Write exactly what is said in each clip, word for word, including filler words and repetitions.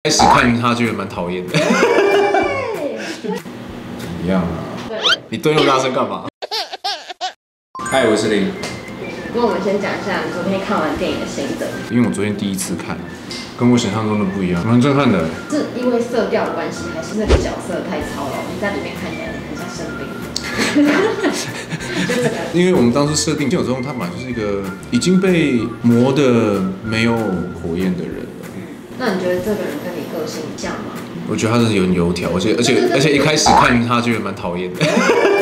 开始看他觉得蛮讨厌的。怎么样啊？你对那么大声干嘛？嗨，我是林。 跟我们先讲一下你昨天看完电影的心得。 因为我昨天第一次看，跟我想象中的不一样，蛮震撼的。 是因为色调的关系，还是那个角色太操劳？你在里面看起来很像生病。 因为我们当初设定，金有中他本来就是一个已经被磨得没有火焰的人了。 那你觉得这个人跟你个性像吗？ 我觉得他是有点油条，而且而且而且一开始看他觉得蛮讨厌的。怎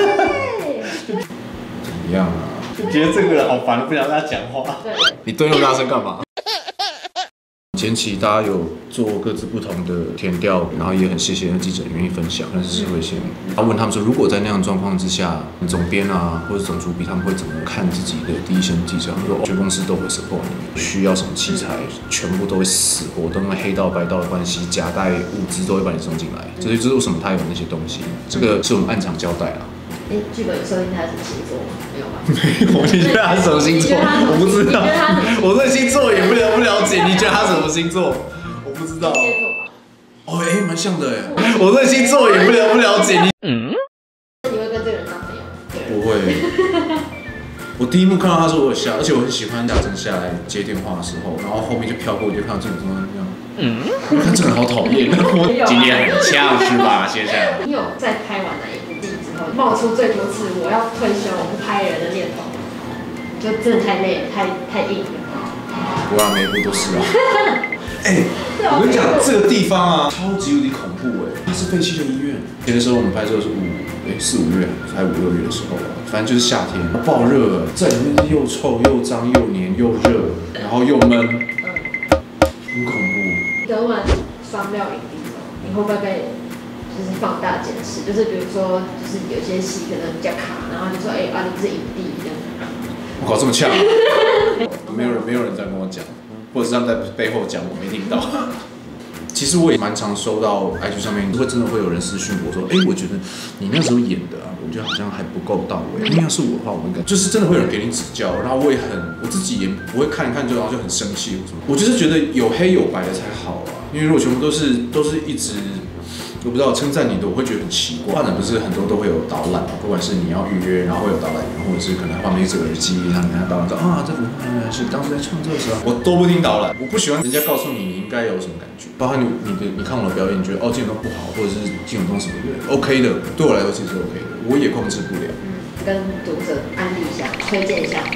么样啊？ 觉得这个人好烦，不想跟他讲话。 对。 你对那么大声干嘛？前期大家有做各自不同的填调，然后也很谢谢那记者愿意分享，但是社会线，然后问他们说，如果在那样的状况之下，总编啊或者总主笔他们会怎么看自己的第一线记者？他们说，全公司都会 support 你，需要什么器材，全部都会死活，都因为黑道白道的关系，夹带物资都会把你送进来，这就是为什么他有那些东西，这个是我们暗场交代啊。 哎，剧本有设定他是什么星座吗？没有吧？ 没有，你觉得他是什么星座？我不知道，我对星座也不了不了解。你觉得他什么星座？我不知道。 天蝎座吧。 哦，哎，蛮像的哎。我对星座也不了不了解。你嗯？你会跟这个人当朋友？ 不会。我第一幕看到他说我有吓，而且我很喜欢大正下来接电话的时候，然后后面就飘过，我就看到这种这样。嗯。我看这个人好讨厌。今天很呛是吧？接下来。 你有在拍完哪一部电影之后，冒出最多次我要退休我不拍人的念头？就真的太累了，太太硬了。 不啊，每一部都是啊。哎、欸，我跟你讲，这个地方啊，超级有点恐怖哎、欸，它是废弃的医院。前的时候我们拍摄是五哎四五月，还五六月的时候吧，反正就是夏天，爆热，在里面是又臭又脏又黏又热，然后又闷，很恐怖。 得完双料影帝之后，你会不会被就是放大检视？就是比如说，就是有些戏可能比较卡，然后就说哎、欸、啊你是影帝这样。 我搞这么呛，没有人没有人在跟我讲，或者是他们在背后讲，我没听到。其实我也蛮常收到 I G 上面会真的会有人私讯我说，哎、欸，我觉得你那时候演的啊，我觉得好像还不够到位。因为要是我的话，我应该就是真的会有人给你指教，然后我也很我自己也不会看一看就然后就很生气什么。我就是觉得有黑有白的才好啊，因为如果全部都是都是一直。我不知道称赞你的，我会觉得很奇怪。画展不是很多都会有导览嘛，不管是你要预约，然后会有导览员，或者是可能旁边这个耳机，然后你跟他导览说啊，这幅画是当时在创作的时候，我都不听导览，我不喜欢人家告诉你你应该有什么感觉，包括你你的你看我的表演，你觉得哦金永东不好，或者是金永东什么的 ，OK 的，对我来说其实 OK 的，我也控制不了。 嗯，跟读者安利一下，推荐一下。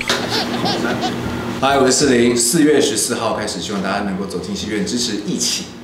嗨，我是士林，四月十四号开始，希望大家能够走进戏院支持一起。